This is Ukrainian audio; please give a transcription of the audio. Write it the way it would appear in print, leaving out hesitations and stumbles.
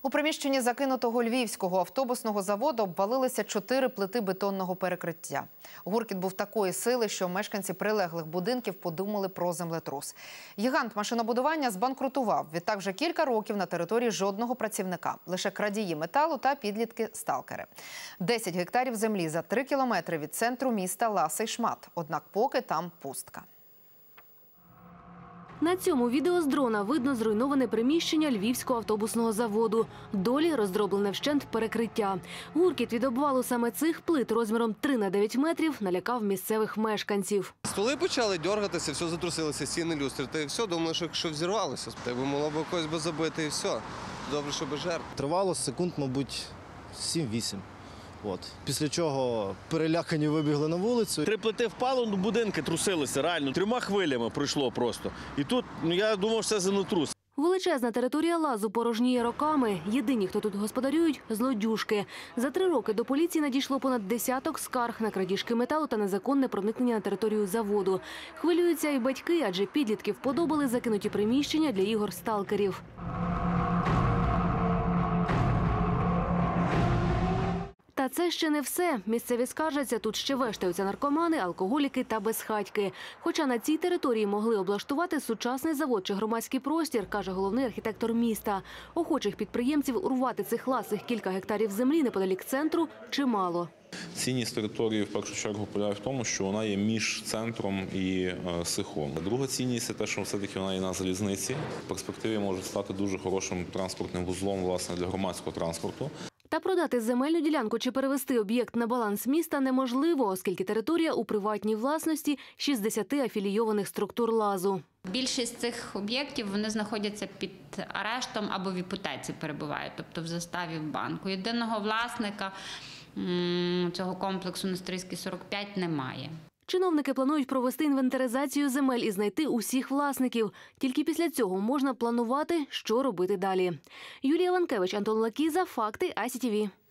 У приміщенні закинутого львівського автобусного заводу обвалилися 4 плити бетонного перекриття. Гуркіт був такої сили, що мешканці прилеглих будинків подумали про землетрус. Гігант машинобудування збанкрутував. Відтак вже кілька років на території жодного працівника. Лише крадії металу та підлітки-сталкери. 10 гектарів землі за 3 кілометри від центру міста ласий шмат. Однак поки там пустка. На цьому відео з дрона видно зруйноване приміщення львівського автобусного заводу. Долі роздроблене вщент перекриття. Гуркіт від обвалу саме цих плит розміром 3 на 9 метрів налякав місцевих мешканців. Столи почали дергатися, все затрусилося, стіни, люстри. Та і все, думали, що взірвалося. Так би могло б когось би забити і все. Добре, що без жертв. Тривало секунд, мабуть, 7-8. Після чого перелякані вибігли на вулицю. 3 плити впало, будинки трусилися, реально. 3 хвилями пройшло просто. І тут, я думав, що це землетрус. Величезна територія лазу порожніє роками. Єдині, хто тут господарюють – злодюжки. За 3 роки до поліції надійшло понад десяток скарг на крадіжки металу та незаконне проникнення на територію заводу. Хвилюються і батьки, адже підлітки вподобали закинуті приміщення для ігор-сталкерів. Та це ще не все. Місцеві скаржаться, тут ще вештаються наркомани, алкоголіки та безхатьки. Хоча на цій території могли облаштувати сучасний завод чи громадський простір, каже головний архітектор міста. Охочих підприємців урвати цих ласих кілька гектарів землі неподалік центру чимало. Цінність території, в першу чергу, полягає в тому, що вона є між центром і Сихом. Друга цінність – це те, що все-таки вона є на залізниці. В перспективі може стати дуже хорошим транспортним вузлом, власне, для громадського транспорту. Та продати земельну ділянку чи перевести об'єкт на баланс міста неможливо, оскільки територія у приватній власності 60 афілійованих структур лазу. Більшість цих об'єктів вони знаходяться під арештом або в іпотеці перебувають, тобто в заставі в банку. Єдиного власника цього комплексу на Стрийській 45 немає. Чиновники планують провести інвентаризацію земель і знайти усіх власників. Тільки після цього можна планувати, що робити далі. Юлія Ванкевич, Антон Лакіза, Факти, ICTV.